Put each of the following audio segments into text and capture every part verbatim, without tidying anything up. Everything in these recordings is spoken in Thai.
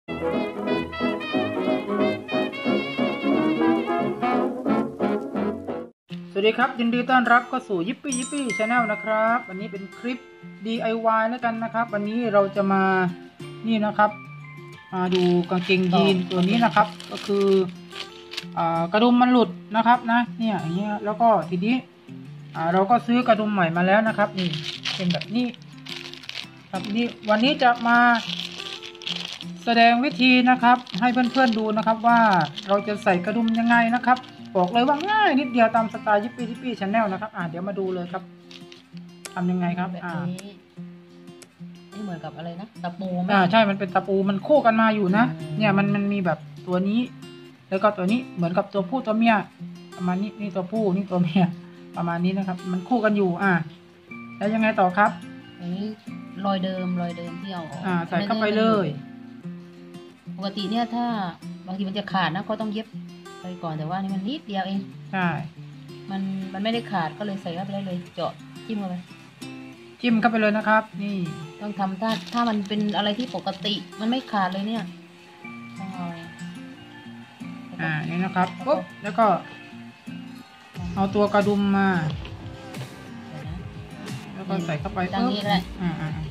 สวัสดีครับยินดีต้อนรับเข้าสู่ยิปปี้ยิปปี้ชาแนลนะครับวันนี้เป็นคลิป ดี ไอ วาย แล้วกันนะครับวันนี้เราจะมานี่นะครับมาดูกางเกงยีนตัวนี้นะครับก็คือกระดุมมันหลุดนะครับนะเนี่ยอย่างเงี้ยแล้วก็ทีนี้เราก็ซื้อกระดุมใหม่มาแล้วนะครับนี่เป็นแบบนี้ครับนี่วันนี้จะมาแสดงวิธีนะครับให้เพื่อนๆดูนะครับว่าเราจะใส่กระดุมยังไงนะครับบอกเลยว่าง่ายนิดเดียวตามสไตล์ยิปปี้ยิปปี้ชาแนลนะครับอ่าเดี๋ยวมาดูเลยครับทำยังไงครับแบบนี้นี่เหมือนกับอะไรนะตะปูไหมอ่าใช่มันเป็นตะปูมันคู่กันมาอยู่นะเนี่ยมันมันมีแบบตัวนี้แล้วก็ตัวนี้เหมือนกับตัวผู้ตัวเมียประมาณนี้นี่ตัวผู้นี่ตัวเมียประมาณนี้นะครับมันคู่กันอยู่อ่าแล้วยังไงต่อครับอันนี้รอยเดิมรอยเดิมที่เอาออกอ่าใส่เข้าไปเลยปกติเนี่ยถ้าบางทีมันจะขาดนะก็ต้องเย็บไปก่อนแต่ว่านี่มันนิดเดียวเองใช่มันมันไม่ได้ขาดก็เลยใส่เข้าไปได้เลยเจาะจิ้มเข้าไปจิ้มเข้าไปเลยนะครับนี่ต้องทำถ้าถ้ามันเป็นอะไรที่ปกติมันไม่ขาดเลยเนี่ยต้องเอาอ่านี่นะครับปุ๊บแล้วก็เอาตัวกระดุมมาแล้วก็ใส่เข้าไปตรงนี้เลยอ่าอ่า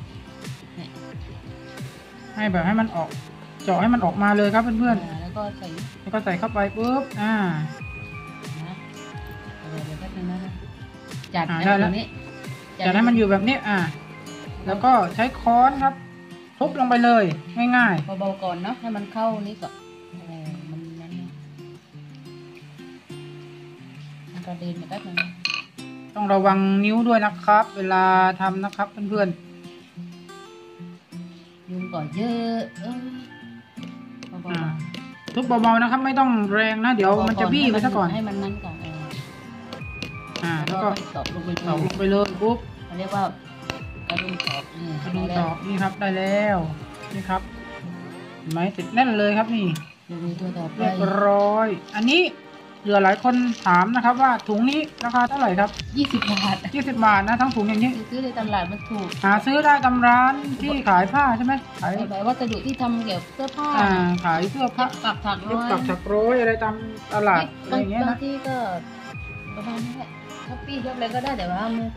ให้แบบให้มันออกเจาะให้มันออกมาเลยครับเพื่อนๆแล้วก็ใส่แล้วก็ใส่เข้าไปปุ๊บอ่าเดี๋ยวแป๊บนึงนะจัดได้แล้วจัดให้มันอยู่แบบนี้อ่าแล้วก็ใช้ค้อนครับทุบลงไปเลยง่ายๆเบาๆก่อนเนาะให้มันเข้านี่ก่อนมันนั้นมันกระเด็นมาแป๊บนึงต้องระวังนิ้วด้วยนะครับเวลาทำนะครับเพื่อนๆยุงก่อนเยอะเออทุบเบาๆนะครับไม่ต้องแรงนะเดี๋ยวมันจะบี้ไปซะก่อนให้มันนั้นก่อนอ่าแล้วก็ตอกลงไปตอกลงไปเลยปุ๊บเขาเรียกว่ากระดุมตอกกระดุมตอกนี่ครับได้แล้วนี่ครับเห็นไหมติดแน่นเลยครับนี่เรียบร้อยอันนี้เหลือหลายคนถามนะครับว่าถุงนี้ราคาเท่าไหร่ครับยี่สิบบาทยี่สิบบาทนะทั้งถุงอย่างนี้ซื้อในตลาดมันถูกหาซื้อได้ตามร้านที่ขายผ้าใช่ไหมขายแบบวัสดุที่ทำเกี่ยวกับเสื้อผ้าอ่าขายเสื้อผ้าปักถักร้อยปักถักร้อยอะไรตามตลาดอะไรอย่างเงี้ยนะบางที่ก็ประมาณนี้แหละช้อปปี้ยกอะไรก็ได้แต่ว่ามือ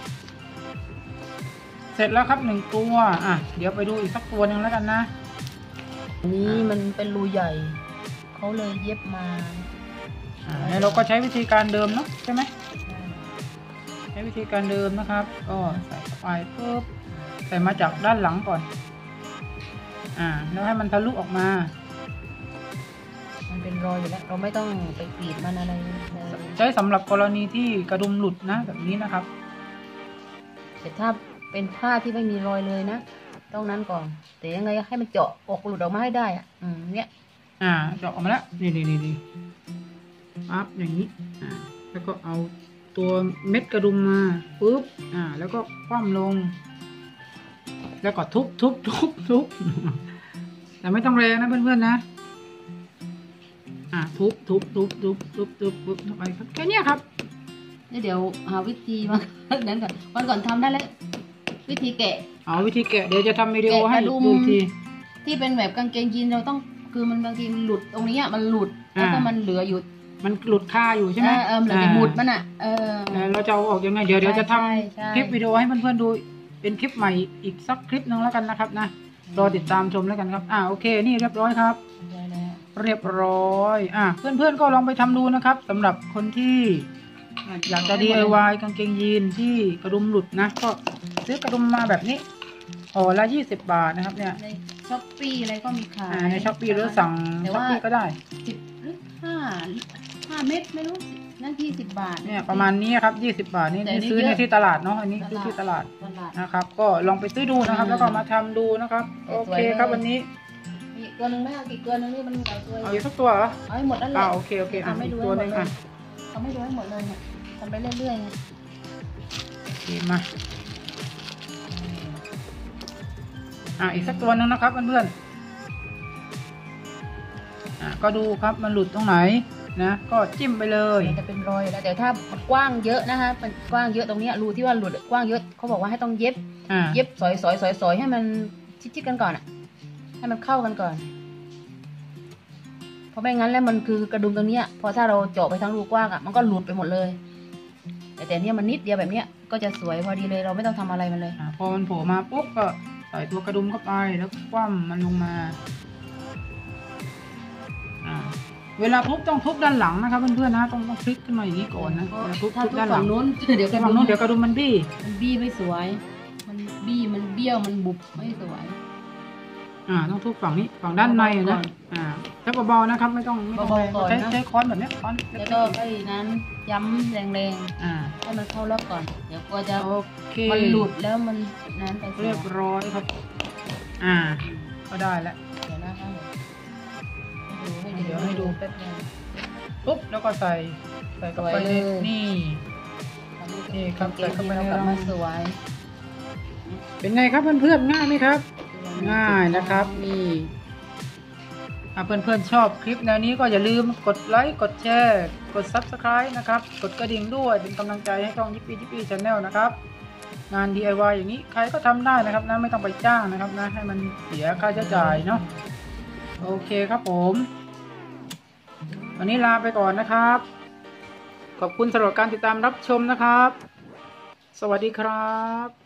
เสร็จแล้วครับหนึ่งตัวอ่ะเดี๋ยวไปดูอีกสักตัวหนึ่งแล้วกันนะอันนี้มันเป็นรูใหญ่เขาเลยเย็บมาอ่าแล้วเราก็ใช้วิธีการเดิมเนาะใช่ไหมใช้วิธีการเดิมนะครับก็ใส่เข้าไปปุ๊บใส่มาจากด้านหลังก่อนอ่าแล้วให้มันทะลุออกมามันเป็นรอยอยู่แล้วเราไม่ต้องไปกรีดมันอะไรใช้สำหรับกรณีที่กระดุมหลุดนะแบบนี้นะครับแต่ถ้าเป็นผ้าที่ไม่มีรอยเลยนะต้องนั้นก่อนแต่ยังไงให้มันเจาะออกหลุดออกมาให้ได้อ่ะอืมเนี้ยอ่าเจาะออกมาแล้วนี่นี่นี่ปั๊บอย่างนี้อ่าแล้วก็เอาตัวเม็ดกระดุมมาปุ๊บอ่าแล้วก็คว่ำลงแล้วก็ทุบทุบทุบทุบแต่ไม่ต้องแรงนะเพื่อนๆนะอ่าทุบทุบทุบทุบทุบทุบทุบเข้าไปครับแค่นี้ครับนี่เดี๋ยวหาวิธีมานั้นก่อนวันก่อนทำได้แล้ววิธีแกะอ๋อวิธีแกะเดี๋ยวจะทำวิดีโอให้ดูทีที่เป็นแบบกางเกงยีนเราต้องคือมันบางทีมันหลุดตรงนี้มันหลุดแล้วก็มันเหลืออยู่มันหลุดคาอยู่ใช่ไหมเออเหลือแต่หมุดมันอ่ะเออเราจะเอาออกยังไงเดี๋ยวเดี๋ยวจะทำคลิปวิดีโอให้เพื่อนๆดูเป็นคลิปใหม่อีกสักคลิปนึงแล้วกันนะครับนะรอติดตามชมแล้วกันครับอ่าโอเคนี่เรียบร้อยครับเรียบร้อยอ่ะเพื่อนๆก็ลองไปทำดูนะครับสำหรับคนที่อยากจะ ดี ไอ วาย กางเกงยีนที่กระดุมหลุดนะก็ซื้อกระดุมมาแบบนี้ห่อละยี่สิบบาทนะครับเนี่ยในช้อปปี้อะไรก็มีขายในช้อปปี้หรือสั่งช้อปปี้ก็ได้สิบหรือห้าห้าเม็ดไม่รู้นั่นยี่สิบบาทเนี่ยประมาณนี้ครับยี่สิบบาทนี่ซื้อในที่ตลาดเนาะอันนี้ซื้อที่ตลาดนะครับก็ลองไปซื้อดูนะครับแล้วก็มาทำดูนะครับโอเคครับวันนี้อีกตัวนึงไม่เอากี่ตัวนึงนี่มันหลายตัวเอาอยู่สักตัวเหรอเอาให้หมดนั่นแหละอ่าโอเคโอเคอ่ะอีกตัวนึงอ่ะทำให้ดูให้หมดเลยเนี่ยทำไปเรื่อยๆไงโอเคมาอ่ะอีกสักตัวนึงนะครับเพื่อนๆอ่ะก็ดูครับมันหลุดตรงไหนนะก็จิ้มไปเลยจะเป็นรอยแล้วแต่ถ้ามันกว้างเยอะนะคะมันกว้างเยอะตรงนี้รูที่ว่าหลุดกว้างเยอะเขาบอกว่าให้ต้องเย็บเย็บสอยสอยสอยสอยให้มันชิดๆกันก่อนอ่ะให้มันเข้ากันก่อนเพราะไม่งั้นแล้วมันคือกระดุมตรงเนี้ยพอถ้าเราเจาะไปทั้งรูกว้างอ่ะมันก็หลุดไปหมดเลย แต่แต่เนี้ยมันนิดเดียวแบบเนี้ยก็จะสวยพอดีเลยเราไม่ต้องทำอะไรมันเลยอ่าพอมันโผล่มาปุ๊บก็ใส่ตัวกระดุมเข้าไปแล้วคว่ำมันลงมาอ่าเวลาทุบต้องทุบด้านหลังนะครับเพื่อนๆนะต้องต้องพลิกขึ้นมาอย่างนี้ก่อนนะเวลาทุบถ้าทุบทุกด้านหลัฝั่งงนู้นเดี๋ยวกระฝั่งดุมนู้นเดี๋ยวกระดุมมันบี้มันบี้ไม่สวย มันบี้มันเบี้ยวมันบุบไม่สวยอ่าต้องทุบฝั่งนี้ฝั่งด้านในเบาๆก่นะอนอ่าใช้เบาๆนะครับไม่ต้องไม่ต้องเบาแรงๆก่อนใช้นะใช้ค้อนแบบเนี้ยค้อนเล็แล้วกก็ไอ้นั้นย้ำแรงๆอ่าๆให้มันเข้าล็อกก่อน เดี๋ยวกลัวจะโอเคมันหลุดแล้วมันนั้นไปเรียบร้อยครับ อ่า ก็ได้แล้วเดี๋ยวนะคะให้ดูเดี๋ยวให้ดูแป๊บนึงปุ๊บแล้วก็ใส่ใส่เข้าไปสวยเลยนี่ นี่ครับเกงใส่เข้าไปเราในกลับรังมาสวยเป็นไงครับเพื่อนๆง่ายไหมครับ ง่ายนะครับนี่อ่ะเพื่อนๆชอบคลิปแนวนี้ก็อย่าลืมกดไลค์กดแชร์กด ซับสไครบ์ นะครับ กดกระดิ่งด้วยเป็นกำลังใจให้ช่องยิปปี้ยิปปี้ชาแนลนะครับ งาน ดี ไอ วาย อย่างนี้ใครก็ทำได้นะครับนะไม่ต้องไปจ้างนะครับนะให้มันเสียค่าใช้จ่ายเนาะโอเคครับผมวันนี้ลาไปก่อนนะครับ ขอบคุณสำหรับการติดตามรับชมนะครับ สวัสดีครับ